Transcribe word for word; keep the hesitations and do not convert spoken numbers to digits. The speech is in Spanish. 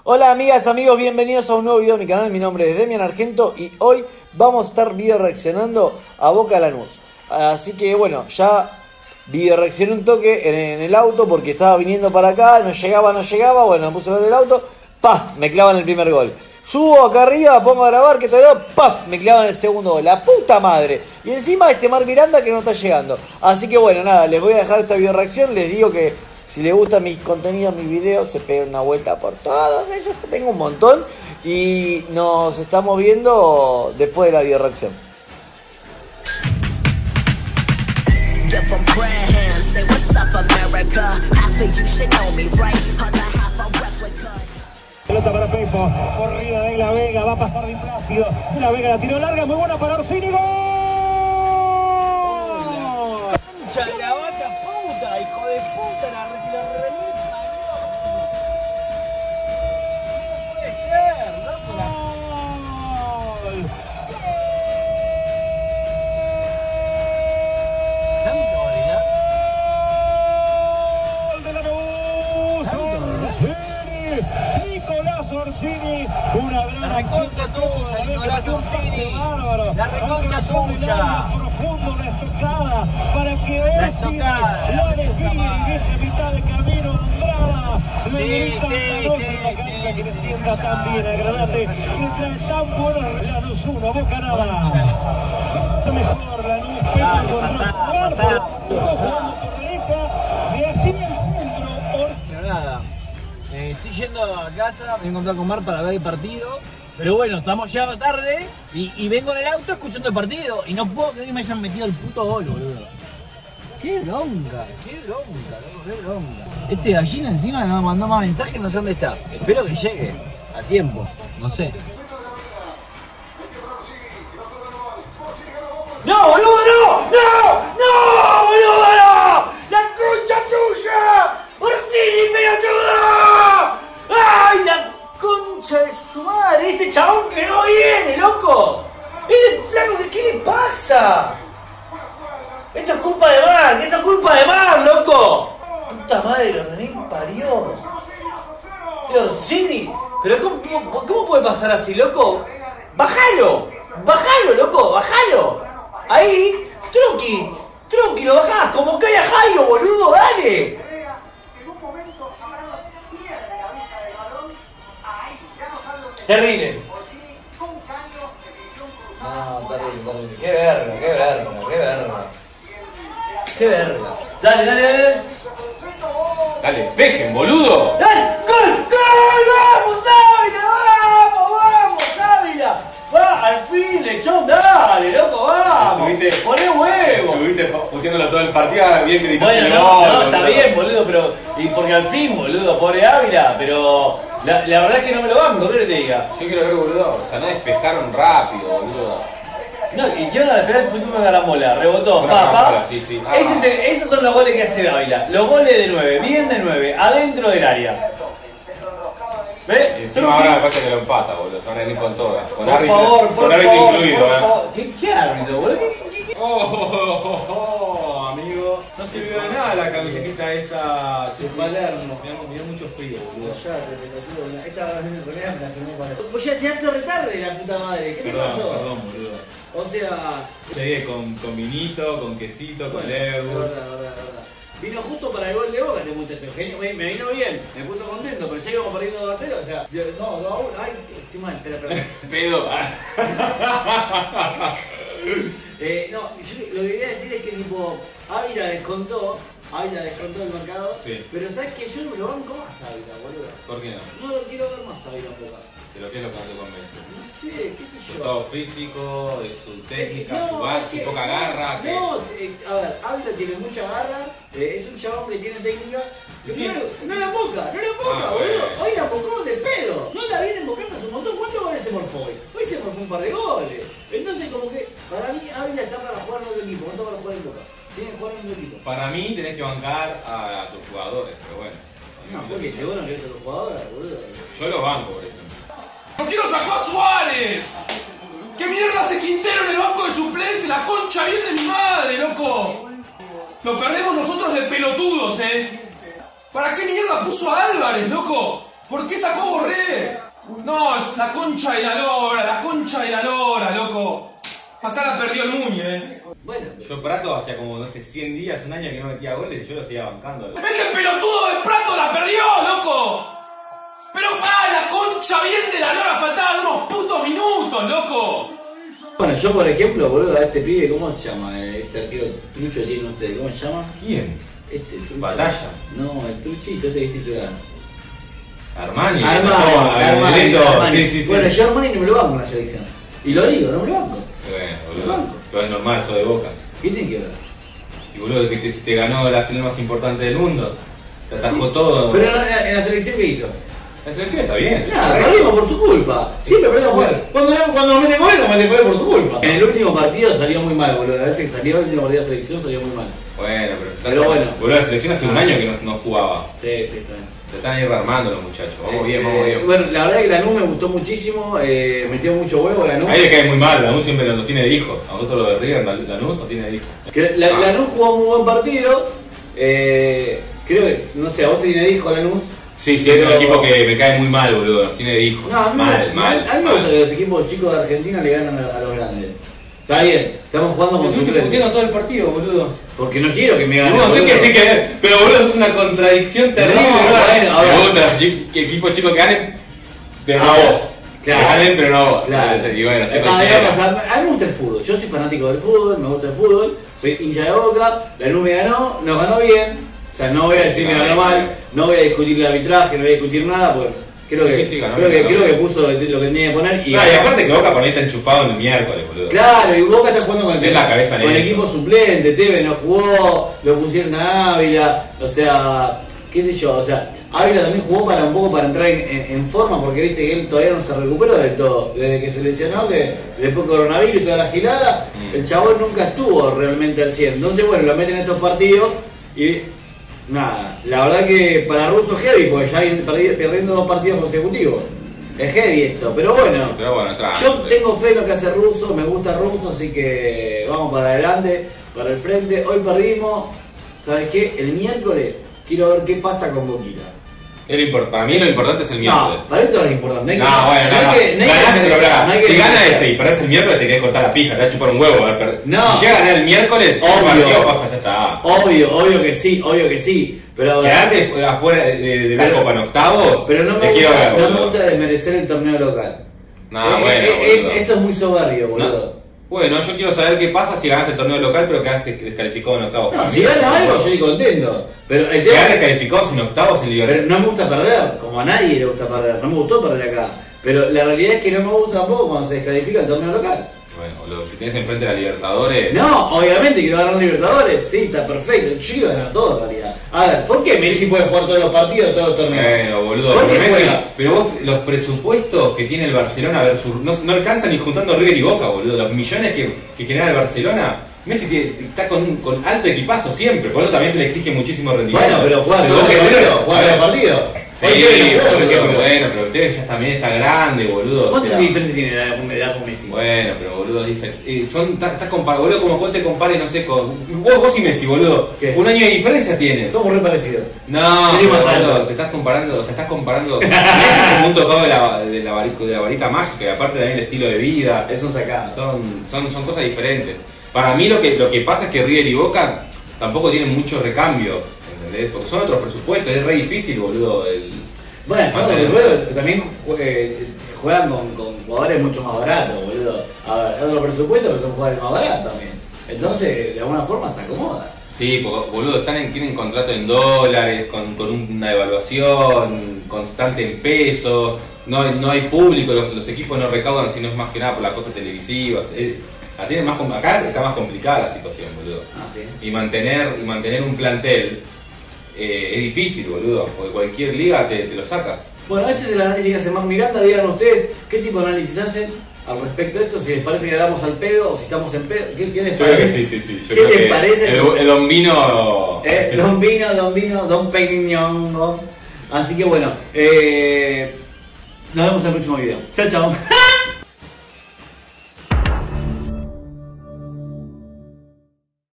Hola amigas, amigos, bienvenidos a un nuevo video de mi canal. Mi nombre es Demian Argento y hoy vamos a estar video reaccionando a Boca Lanús. Así que bueno, ya video reaccioné un toque en, en el auto porque estaba viniendo para acá, no llegaba, no llegaba, bueno, me puse a ver el auto, ¡paf! Me clavan el primer gol. Subo acá arriba, pongo a grabar, que todavía, ¡paf! Me clavan el segundo gol, la puta madre. Y encima este Mar Miranda que no está llegando. Así que bueno, nada, les voy a dejar esta video reacción, les digo que si les gustan mis contenidos, mis videos, se peguen una vuelta por todos ellos, que tengo un montón. Y nos estamos viendo después de la video reacción. Pelota para Pepo, corrida de La Vega, va a pasar de Plácido. La Vega la tiró larga, muy buena para Orsini. ¡Gol! ¡Concha de la vaca puta! ¡Hijo de puta! La remita. No puede ser, loco. ¡Gol! ¿Tanto, Marina? ¡Gol de Lanús! Nicolás Orsini, una gran La reconcha tuya, Nicolás Orsini. La reconcha tuya. Profundo, una estocada para que La estocada, la define en esa mitad de camino Andrada. Sí, sí, sí, sí, que le sienta tan bien al granate. Mientras tan buenos Lanús uno, Boca nada. Mejor Lanús, Pepe con los cuartos. Jugando por derecha, de aquí al centro. Pero nada, eh, estoy yendo a casa, me voy a encontrar con Mar para ver el partido. Pero bueno, estamos ya tarde y, y vengo en el auto escuchando el partido. Y no puedo creer que me hayan metido el puto gol, boludo. Qué bronca, qué bronca, loco, qué bronca. Este gallina encima me mandó más mensajes, no sé dónde está. Espero que llegue a tiempo, no sé. ¡No, boludo, no! ¡No! ¡No, boludo, no! ¡La concha tuya! ¡Orsini, pelotudo! ¡Ay, la concha de su madre! Este chabón que no viene, loco. Este flaco, ¿qué le pasa? Esto es culpa de Mar, esto es culpa de Mar, loco. Puta madre, lo rené parió. Tío, Orsini, pero ¿cómo, cómo, ¿cómo puede pasar así, loco? ¡Bájalo! ¡Bájalo, loco! ¡Bájalo! Ahí, Truqui, Truqui, lo bajás, como cae a Jairo, boludo, dale. Terrible. No, terrible, terrible. Qué verga, qué verga, qué verga. Qué verga. Dale, dale, dale. Dale, despejen, boludo. ¡Dale! ¡Gol! ¡Gol! ¡Vamos, Ávila! ¡Vamos, vamos, Ávila! ¡Va! ¡Al fin, lechón! ¡Dale, loco, vamos! Estuviste- ¡Poné huevo! Estuviste puteándolo todo el partido, bien gritando. Bueno, no, no, está bien, boludo, pero... Y porque al fin, boludo, pobre Ávila, pero... La, la verdad es que no me lo banco, ¿qué le te diga? Yo quiero ver, boludo. O sea, no despejaron rápido, boludo. No, y yo al final fue una garamola, rebotó, Una pa, pa. garamola, sí, sí. Ah. Ese es el- esos son los goles que hace Ávila. Los goles de nueve, bien de nueve, adentro del área. Y ¿Ves? encima ahora me parece que lo empata, boludo. Se van a venir con todas. Con Por árbitro, favor, por con árbitro favor, incluido, por eh. favor. ¿Qué, qué árbitro, boludo? ¿Qué, qué, qué? Oh, oh, oh, oh, amigo. No sirvió de nada la camisetita esta. Palermo. Me dio- me dio mucho frío, boludo. Esta remera me la firmó Palermo. Pues ya te das retarde, la puta madre. ¿Qué te Perdón, pasó? perdón, boludo. O sea... Llegué con, con vinito, con quesito, con Bueno, Airbus. verdad, verdad, verdad. Vino justo para el gol de Boca este muchacho, genio. Me, me vino bien, me puso contento, pero ya íbamos perdiendo dos a cero, o sea, yo- no, dos a uno, ay, estoy mal, espera, espera. Pedo. eh, no, yo lo que quería decir es que tipo, Ávila descontó, Ávila descontó el marcador, Sí. pero sabes que yo no me lo banco más a Ávila, boludo. ¿Por qué no? No lo quiero ver más a Ávila en Boca. Pero ¿qué es lo que no te convence? No sé, qué sé Su yo. estado físico, de su técnica, No, su, ba- es su que- poca garra. ¿qué? No, eh, a ver, Ávila tiene mucha garra, eh, es un chabón que tiene técnica. Pero ¿Tiene? no, no la boca, no la boca, Ah, boludo. bueno. Hoy la bocó de pedo. No la vienen bocando hace un montón. ¿Cuántos goles se morfó hoy? Hoy se morfó un par de goles. Entonces, como que, para mí, Ávila está para jugar en otro equipo, no está para jugar en Boca. Tiene que jugar en otro equipo. Para mí tenés que bancar a, a tus jugadores, pero bueno. No, porque si vos no querés a los jugadores, boludo. Yo los banco, por ejemplo. ¿Por qué no sacó a Suárez? ¿Qué mierda hace Quintero en el banco de suplente? La concha bien de mi madre, loco. Nos perdemos nosotros de pelotudos, ¿eh? ¿Para qué mierda puso a Álvarez, loco? ¿Por qué sacó a Borré? la concha de la lora, la concha de la lora, loco. Acá la perdió el Muñe, eh. Bueno, Yo Prato hacía como, no sé, cien días, un año que no metía goles y yo lo seguía bancando. ¡Este pelotudo del Prato la perdió, loco! Pero ¡ah, la concha bien de la lora! Faltaban unos putos minutos, loco. bueno, yo por ejemplo, boludo, a este pibe, ¿cómo se llama? Este arquero trucho que tiene usted, ¿cómo se llama? ¿Quién? Este trucho. Batalla. No, el truchito, este que es titular. Armani. Armani, no, Armani, Lento, Armani. sí, sí, sí. Bueno, yo Armani no me lo banco en la selección. Y lo digo, no me lo banco. Bueno, Lo boludo. banco. Pero es normal, sos de Boca. ¿Qué tiene que ver? Y boludo, que te, te ganó la final más importante del mundo. Te atajó Sí, todo. Pero en la, en la selección, ¿qué hizo? La selección está bien. Nada, perdimos por su culpa. Siempre perdemos por Bueno. Cuando, cuando nos meten gol, nos meten gol por su culpa. En el último partido salió muy mal, boludo. A veces que salió el último partido de la selección salió muy mal. Bueno, pero, se Pero está- bueno. Boludo, la selección hace un año que no, no jugaba. Sí, sí, está bien. Se están ahí rearmando los muchachos. Vamos bien, vamos Eh, bien. Bueno, la verdad es que Lanús me gustó muchísimo, eh, metió mucho huevo Lanús. A él le cae muy mal, Lanús siempre los tiene de hijos. A nosotros lo de River, Lanús no tiene de hijos. Que la, Ah. Lanús jugó un muy buen partido. Eh, creo que, no sé, a vos te tiene hijo Lanús. Sí, sí, es Pero- un equipo que me cae muy mal, boludo. Nos tiene de hijos. No, a mí, mal, me- mal. a mí me mal. gusta que los equipos chicos de Argentina le ganan a, a los grandes. Está bien, estamos jugando con Estoy suplentes. puteando todo el partido, boludo. Porque no quiero que me ganen. No, tengo boludo. que decir que. Pero boludo, es una contradicción terrible, No, boludo. bueno, a ver. Me gusta los chi- que equipos chicos que ganen, pero no A a ver, vos. claro. Que ganen, pero no a vos. Claro. Y bueno, así Ah, cualquiera. digamos, a, a mí me gusta el fútbol. Yo soy fanático del fútbol, me gusta el fútbol. Soy hincha de Boca. Lanús me ganó, nos ganó bien. O sea, no voy a Sí, decir sí, me ganó ganó bien. mal. No voy a discutir el arbitraje, no voy a discutir nada. Porque creo Sí, que, sí, sí, ganó creo bien, que, ganó creo que bien. puso lo que lo que tenía que poner. Y, No, y aparte que Boca por ahí está enchufado en el miércoles, boludo. Claro, y Boca está jugando con el, Es la cabeza en con el eso. equipo suplente. Tevez no jugó, lo pusieron a Ávila. O sea, qué sé yo. O sea, Ávila también jugó para un poco para entrar en, en- en forma, porque viste que él todavía no se recuperó del todo. Desde que se lesionó, que después coronavirus y toda la gilada, Mm. el chabón nunca estuvo realmente al cien. Entonces, bueno, lo meten en estos partidos y nada. La verdad que para Russo es heavy, porque ya viene perdi- perdiendo dos partidos consecutivos. Es heavy esto, pero bueno. Pero bueno, tranqui. Yo tengo fe en lo que hace Russo, me gusta Russo, así que vamos para adelante, para el frente. Hoy perdimos, ¿sabes qué? El miércoles quiero ver qué pasa con Boquita. Es lo import- Para mí lo importante es el miércoles. No, para esto es importante. hay que- No, bueno, no, hay no. que- no hay que Ganás, pero desmerecer, pará, no hay que si gana desmerecer. este y perdés el miércoles, te querés cortar la pija, te va a chupar un huevo. a ver, per- No. Si llega a ganar el miércoles, el Obvio. partido pasa, ya está. Obvio, obvio que sí, obvio que sí. Pero, Quedarte fu- afuera de, de- de la Pero- Copa en octavos, pero no, me te quiero gusta, ver, no me boludo. gusta desmerecer el torneo local. No, Eh, bueno, eh, es- boludo. eso es muy soberbio, boludo. No. Bueno, yo quiero saber qué pasa si ganas el torneo local pero quedaste descalificado en octavos. No, si gana algo yo estoy contento. Pero el tema Quedar descalificados en octavos en Pero Libertadores. no me gusta perder, como a nadie le gusta perder, no me gustó perder acá. Pero la realidad es que no me gusta tampoco cuando se descalifica el torneo local. Bueno, boludo, si tenés enfrente a la Libertadores. No, obviamente quiero ganar Libertadores, sí, está perfecto. Yo quiero ganar todo en realidad. A ver, ¿por qué Messi puede jugar todos los partidos, todos los torneos? Bueno, boludo, ¿Por qué pero, Messi- juega? pero vos, los presupuestos que tiene el Barcelona versus. No, no alcanzan ni juntando River y Boca, boludo. Los millones que, que genera el Barcelona. Messi tiene- está con, con alto equipazo siempre, por eso también se le exige muchísimo rendimiento. Bueno, pero juega Pero todos vos los que- partidos, juega todos los partidos. Sí, Hoy Tevez no jugó, pero, boludo. pero bueno, pero Tevez ya también está grande, boludo. o ¿Cuánta sea, diferencia tiene de edad con, edad con Messi? Bueno, pero boludo, es diferen- eh, son, estás estás comparado, boludo, como vos te compares, no sé, con. Vos, vos y Messi, boludo. ¿Qué? Un año de diferencia tienes. Somos re parecidos. No, ¿Qué le pasa, boludo, algo? te estás comparando, o sea, estás comparando. Messi es como un tocado de la, de, la varita, de la varita mágica, y aparte también el estilo de vida. Es un sacado. Son, son, son cosas diferentes. Para mí lo que, lo que pasa es que River y Boca tampoco tienen mucho recambio, ¿entendés? Porque son otros presupuestos, es re difícil, boludo. El... Bueno, son Ah, de bueno. juego, también eh, juegan con, con jugadores mucho más baratos, boludo. A ver, es otro presupuesto, pero son jugadores más baratos también. Entonces, de alguna forma se acomoda. Sí, porque, boludo, están en, tienen contrato en dólares, con, con una devaluación constante en peso, no, hay- no hay público, los, los equipos no recaudan sino es más que nada por las cosas televisivas. Es- la tienen más, com- acá está más complicada la situación, boludo. Ah, sí. Y mantener, y mantener un plantel eh, es difícil, boludo, porque cualquier liga te, te lo saca. Bueno, ese es el análisis que hace Marc Miranda. Digan ustedes qué tipo de análisis hacen al respecto de esto, si les parece que le damos al pedo o si estamos en pedo. ¿Qué, qué les Yo creo parece? que sí, sí, sí. Yo ¿Qué creo les que parece? El, el Don Vino. Eh, don Vino, Don Vino, Don Peñón. Don- Así que bueno, eh, nos vemos en el próximo video. Chao, chao.